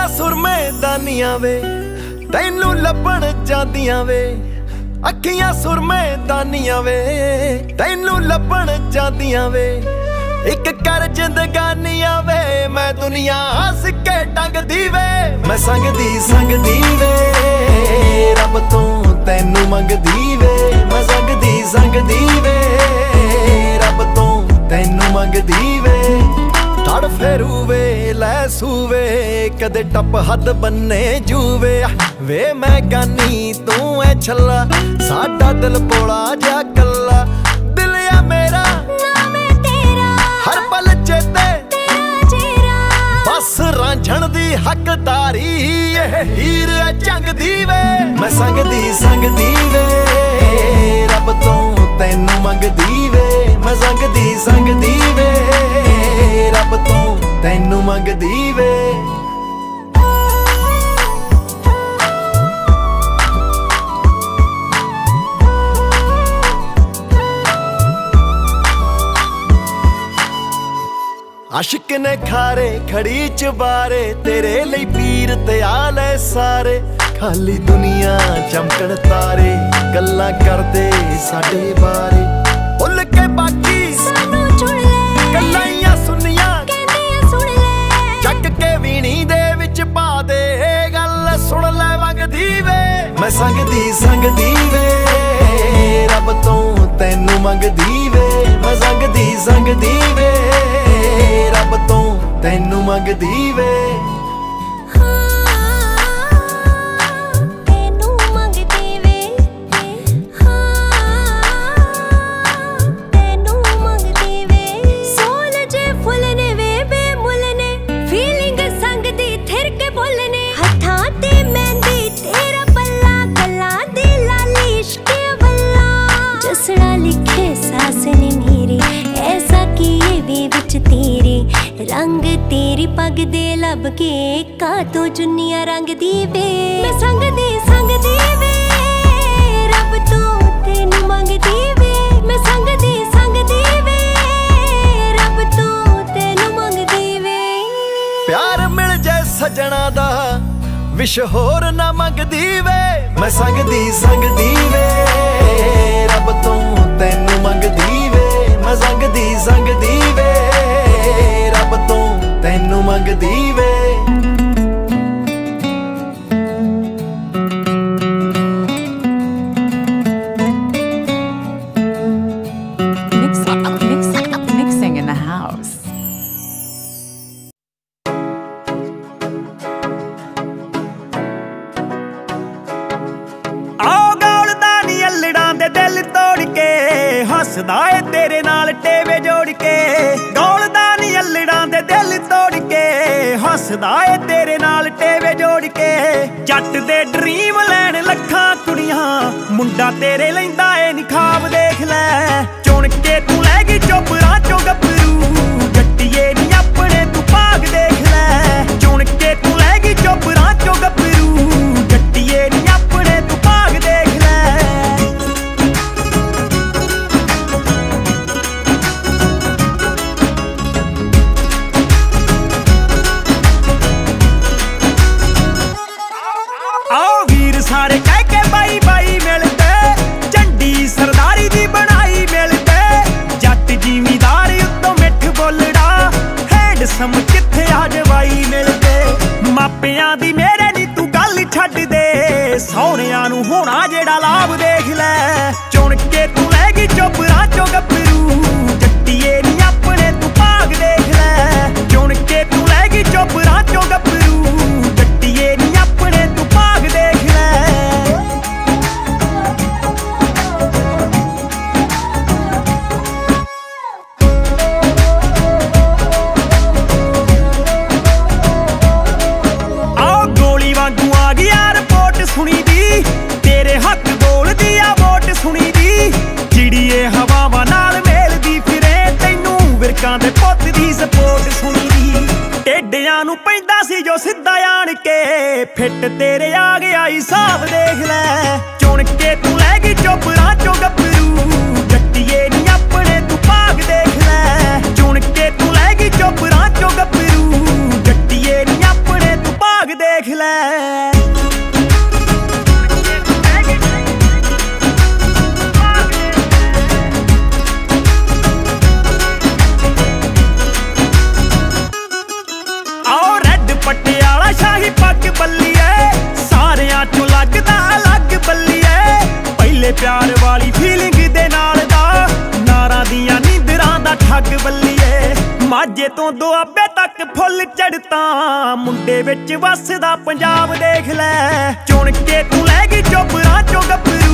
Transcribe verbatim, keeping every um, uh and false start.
सुरमे दानियां वे तैनू लभण जांदियां वे, अखियां सुरमे दानियां वे तैनू लभण जांदियां वे। इक कर जिंदगानियां वे मैं दुनिया हस के टंगदी वे, मैं संगदी संगदी वे रब तो तैनू मंगदी वे, मैं संगदी संगदी वे रब तो तैनू मंगदी वे। तड़ फेरू वे लै सूवे कदे टप हद बन्ने जूवे, वे मैं गानी तू ऐ छला साडा दिल बोला जा कला। दिल या मेरा नाम है तेरा हर पल चेते तेरा चेहरा, बस रांझण दी हकदारी ये हीर है जंग दी वे, मैं संगदी संगदी वे रब तो तैनू मंगदी वे, मैं संगदी संगदी वे रब तो तैनू मंगदी वे। आशिक ने खारे खड़ी चबारे तेरे लिए पीर ते आले सारे, खाली दुनिया चमकण तारे गल्लां करदे साडे बारे। भुल के बाकी सानू चुन ले गल्लां सुनियां कहंदियां सुन ले, चक के वीणी दे विच पा दे गल सुन ले वंगदी वे, मैं संगदी संगदी वे रब तो तैनू मंगदी वे, मैं संगदी संगदी वे रब तो तैनू मंगदी वे। रंग तेरी पग दे लब के का तो जुनिया रंग दी वे, मैं संग दी संग दी वे रब तो तेनू मंग दी वे, मैं संग दी संग दी वे रब तो तेनू मंग दी वे। प्यार मिल जाए सजना दा विश होर ना मंगदी वे, मैं संग दी संग दी वे रब तो तैनू मंगदी वे, मैं संग दी संग दी वे रब तो तैनू मंगदी वे। Mixing in the house. आओ गौलदा नी अल्लड़ां दे दिल तोड़ के हसदा ए तेरे नाल टेवे जोड़ के, गौलदा नी अल्लड़ां दे दिल तोड़ के हसदा ए तेरे नाल टेवे जोड़ के। जट दे ड्रीम लैन लखां कुड़ियां मुंडा तेरे लैंदा ए नी ख्वाब देख लै, चुन के तू लै गई चोपरां चों गभरू जट्टिए नी अपने तू भाग देख लै, चुन के तू लै गई चोपरां चों गभरू जट्टिए नी अपने तू भाग देख लै। सारे कह के बाई बाई मिलते झंडी सरदारी दी बनाई मिलते, जट जिमीदार उत्तों मिठ बोलड़ा हैंडसम किथे आ जवाई मिलते। मापियां दी मेरे नी तू गल छड्ड दे सोहणियां नू होना जेड़ा लाभ देख लै, चुन के तू लै गई चोपरां चों गभरू जट्टिए नी अपने तू भाग देख लै, चुन के तू लै गई चोपरां चों गभरू जट्टिए नी अपने तू भाग देख लै। सुनी दी तेरे हक बोल दिया वोट सुनी दी, चिड़िए हवावां नाल मेलदी फिरे तैनू विरकां दे पुੱਤ दी सपोर्ट सुनी दी। टेडियां नू पैंदा सी जो सिद्धा आण के फिट तेरे आ गया हिसाब देख लै, चुन के तू लै गई चोपरां चों गभरू जट्टिए नी अपने तू भाग देख लै, चुन के तू लै गई चोपरां चों गभरू जट्टिए नी अपने तू भाग देख लै। आओ रेड पटियाला शाही पग बल्लीए, सारियां चों लगदा अलग बल्लीए। पहले प्यार वाली फीलिंग दे नाल दा, नारां दियां नींदरां दा ठग बल्लीए। माझे तो दुआबे तक फुल चढ़ता, मुंडे विच वसदा पंजाब देख लै। चुन के तू लै गई चोपरां चों गप्परू,